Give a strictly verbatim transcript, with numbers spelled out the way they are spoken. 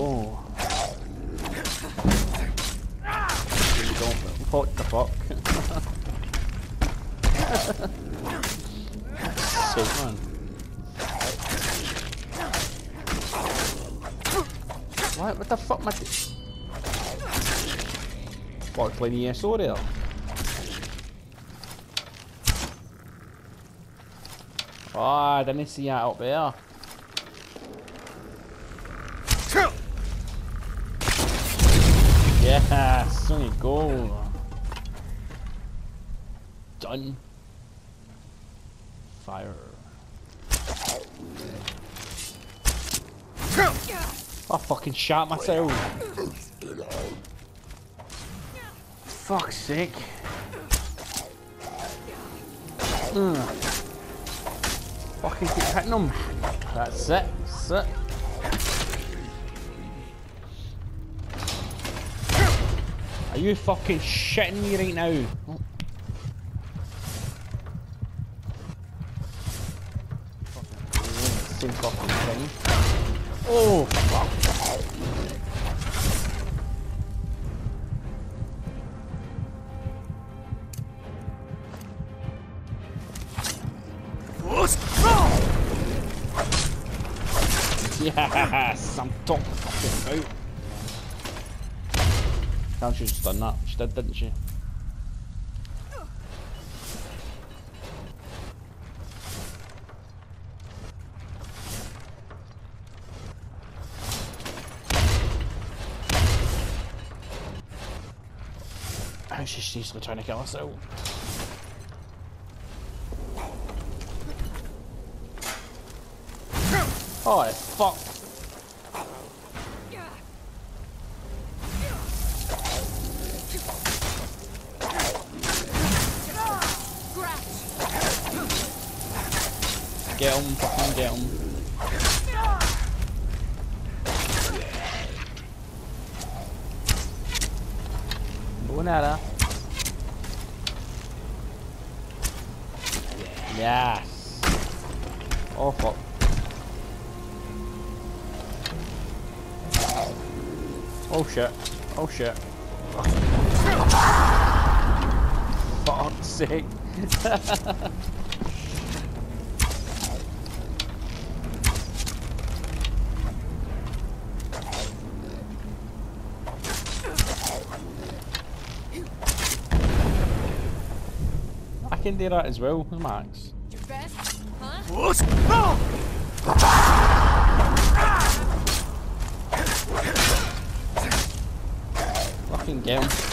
go. What the fuck? Sick, man. What? What the fuck, my? What, playing E S O there? Oh, I didn't see that up there. Yes, on you go. Done. Fire. I fucking shot myself. Fuck's sake. Mm. Fucking keep hitting them. That's it. That's it. Are you fucking shitting me right now? Oh. Same fucking thing. Oh fuck. Yes, I'm top fucking out. Can't she just done that? She did, didn't she? I think she's seriously trying to kill us out. Oh, fuck. Get him, fucking get him. Bonata. Yes. Oh fuck. Oh shit. Oh shit. Fuck's sake. I can do that as well, Max. Your best, huh? Fucking get him.